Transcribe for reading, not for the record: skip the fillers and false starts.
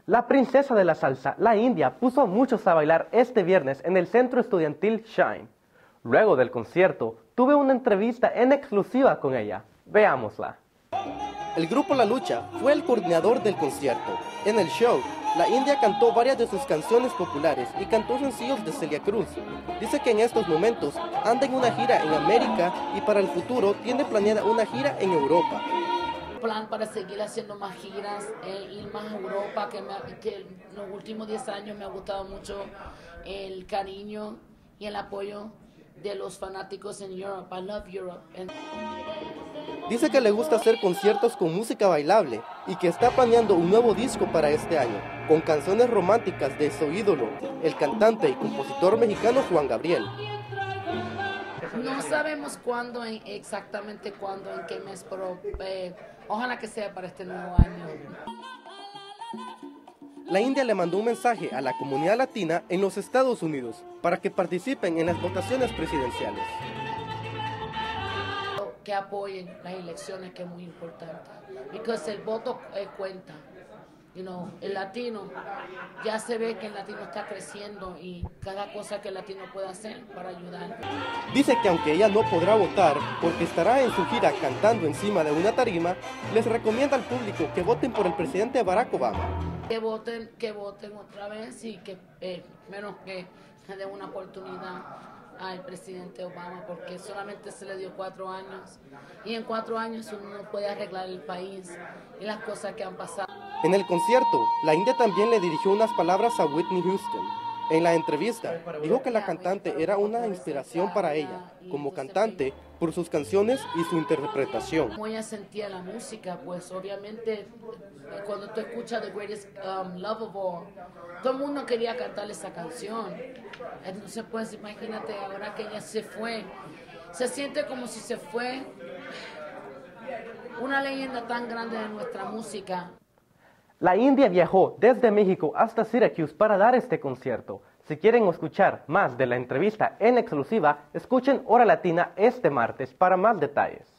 La princesa de la salsa, la India, puso a muchos a bailar este viernes en el centro estudiantil Shine. Luego del concierto, tuve una entrevista en exclusiva con ella. Veámosla. El grupo La Lucha fue el coordinador del concierto. En el show, la India cantó varias de sus canciones populares y cantó sencillos de Celia Cruz. Dice que en estos momentos anda en una gira en América y para el futuro tiene planeada una gira en Europa. Plan para seguir haciendo más giras, ir más a Europa, que en los últimos 10 años me ha gustado mucho el cariño y el apoyo de los fanáticos en Europa. I love Europe. Dice que le gusta hacer conciertos con música bailable y que está planeando un nuevo disco para este año, con canciones románticas de su ídolo, el cantante y compositor mexicano Juan Gabriel. No sabemos cuándo, exactamente cuándo, en qué mes, pero ojalá que sea para este nuevo año. La India le mandó un mensaje a la comunidad latina en los Estados Unidos para que participen en las votaciones presidenciales. Que apoyen las elecciones, que es muy importante, porque el voto cuenta. El latino, ya se ve que el latino está creciendo y cada cosa que el latino puede hacer para ayudar. Dice que aunque ella no podrá votar porque estará en su gira cantando encima de una tarima, les recomienda al público que voten por el presidente Barack Obama. Que voten otra vez y que menos que den una oportunidad al presidente Obama, porque solamente se le dio 4 años y en 4 años uno no puede arreglar el país y las cosas que han pasado. En el concierto, la India también le dirigió unas palabras a Whitney Houston. En la entrevista, dijo que la cantante era una inspiración para ella, como cantante, por sus canciones y su interpretación. Como ella sentía la música, pues obviamente cuando tú escuchas The Greatest Love of All, todo el mundo quería cantarle esa canción. Entonces pues imagínate ahora que ella se fue, se siente como si se fue una leyenda tan grande de nuestra música. La India viajó desde México hasta Syracuse para dar este concierto. Si quieren escuchar más de la entrevista en exclusiva, escuchen Hora Latina este martes para más detalles.